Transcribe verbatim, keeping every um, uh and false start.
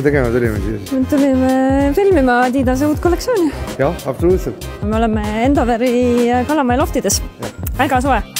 me tegema tulime siis? Me tulime filmima Adidase uut kollektsiooni. Jah, absoluutselt. Me oleme Endoveri Kalamaja loftides. Väga soe.